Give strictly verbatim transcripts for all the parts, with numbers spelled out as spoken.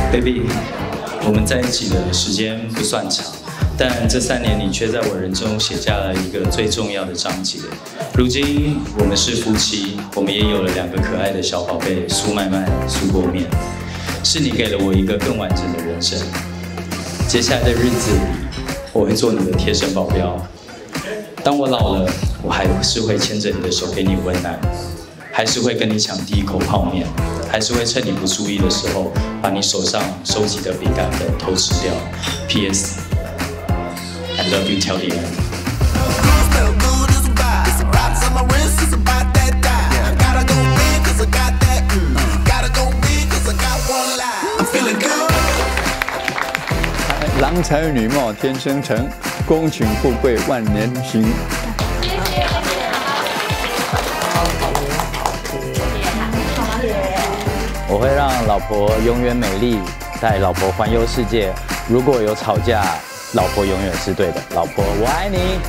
，baby， 我们在一起的时间不算长，但这三年你却在我人中写下了一个最重要的章节。如今我们是夫妻，我们也有了两个可爱的小宝贝苏麦麦、苏国面。是你给了我一个更完整的人生。接下来的日子里，我会做你的贴身保镖。当我老了，我还是会牵着你的手给你温暖。 还是会跟你抢第一口泡面，还是会趁你不注意的时候，把你手上收集的饼干粉偷吃掉。P S I love you till the end。 郎才女貌天生成，恭请富贵万年行。 我会让老婆永远美丽，带老婆环游世界。如果有吵架，老婆永远是对的。老婆，我爱你。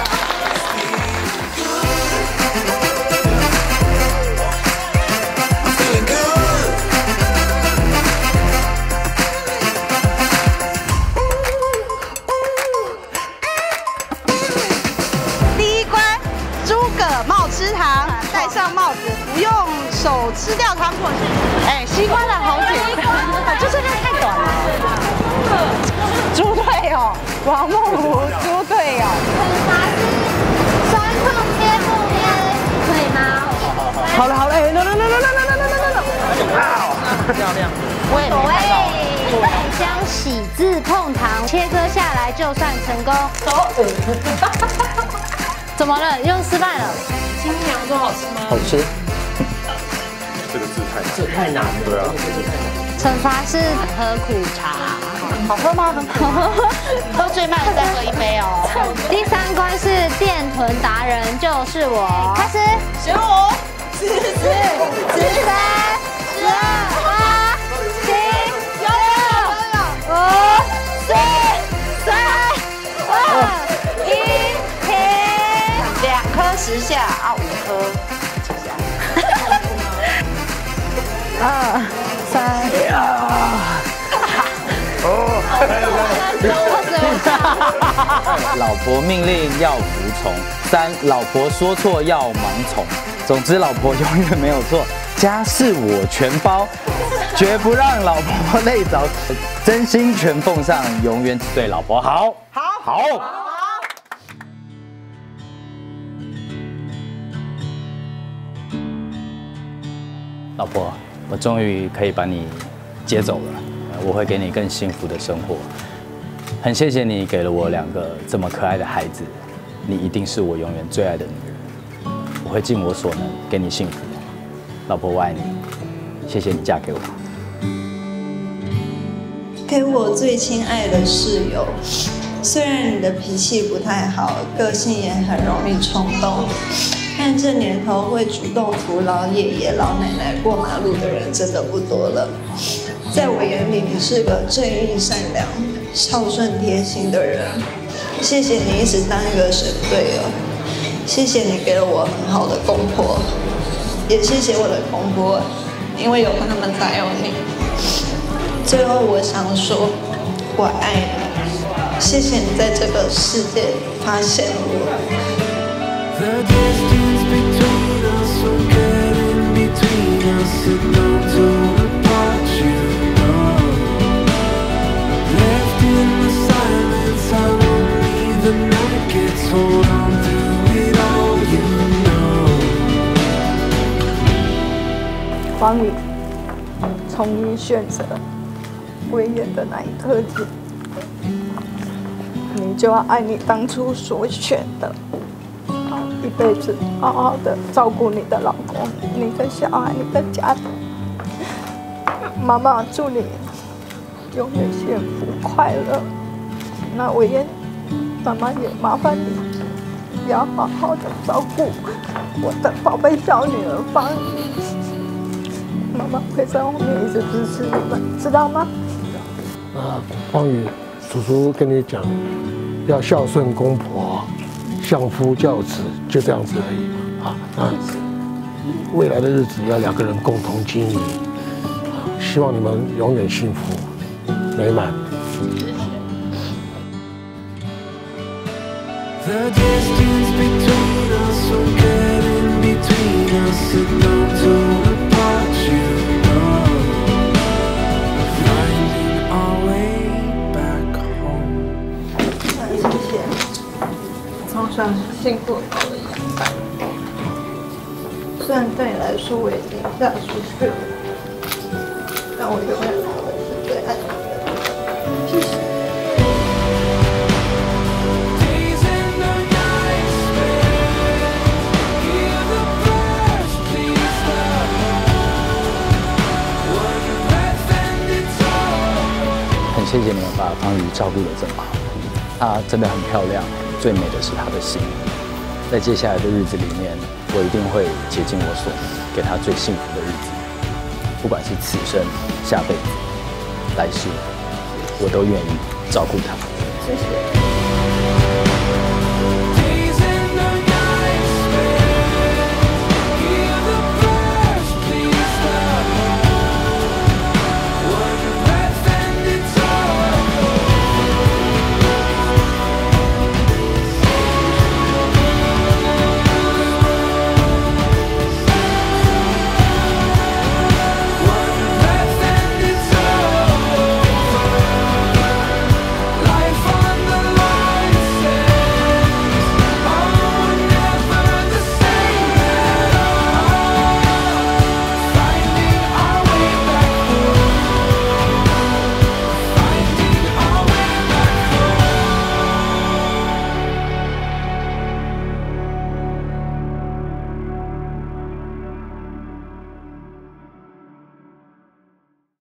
第一关，诸葛冒吃糖，戴上帽子，不用手吃掉糖果是。 哎，西瓜的好简单，就这边太短了。猪队友，王梦如猪队友。 酸痛贴布贴，可以吗？ 好了好了，哎，no no no no no no no no no no。 漂亮。 我也没看到。百香喜字碰糖，切割下来就算成功。怎么了？又失败了？ 新娘说好吃吗？ 好吃。 这个字太难， 这太难了。 对啊， 惩罚是喝苦茶， 好喝吗？好喝， 喝最慢再喝一杯哦。第三关是电臀达人，就是我。开始， 十五、 十四、十三、十二、八、七、六、五、四、三、二、一，停。 两颗十下啊，五颗。 二三， 哦， 老婆命令要服从，三老婆说错要盲从。总之，老婆永远没有错，家事我全包，绝不让老婆累着，真心全奉上，永远只对老婆好。 好， 好。 老婆，我终于可以把你接走了，我会给你更幸福的生活。很谢谢你给了我两个这么可爱的孩子，你一定是我永远最爱的女人。我会尽我所能给你幸福，老婆，我爱你，谢谢你嫁给我。 给我最亲爱的室友，虽然你的脾气不太好，个性也很容易冲动。 但这年头会主动扶老爷爷、老奶奶过马路的人真的不多了。在我眼里，你是个正义、善良、孝顺、贴心的人。谢谢你一直当一个神队友，谢谢你给了我很好的公婆，也谢谢我的公婆，因为有他们才有你。最后，我想说，我爱你，谢谢你在这个世界发现我。 The distance between us will get in between us and don't pull apart, you know. Left in the silence, how lonely the night gets. Hold on through it all, you know. 黄宇，从你选择维园的那一刻起，你就要爱你当初所选的。 一辈子好好的照顾你的老公、你的小孩、你的家庭。妈妈祝你永远幸福快乐。那伟燕，妈妈也麻烦你，要好好的照顾我的宝贝小女儿方宇。妈妈会在后面一直支持你们，知道吗？ 啊，方宇，叔叔跟你讲，要孝顺公婆。 相夫教子，就这样子而已啊！那未来的日子要两个人共同经营，希望你们永远幸福。 美满。 The distance between us will get in between us and don't turn apart, you know. Finding our way back home. 谢谢，从小辛苦了一半，虽然对你来说我已经嫁出去了，但我永远都会是最爱你的。谢谢。 很谢谢你们把方瑜照顾得这么好，她真的很漂亮，最美的是她的心。在接下来的日子里面，我一定会竭尽我所能，给她最幸福的日子。不管是此生、下辈子、来世，我都愿意照顾她。 谢谢。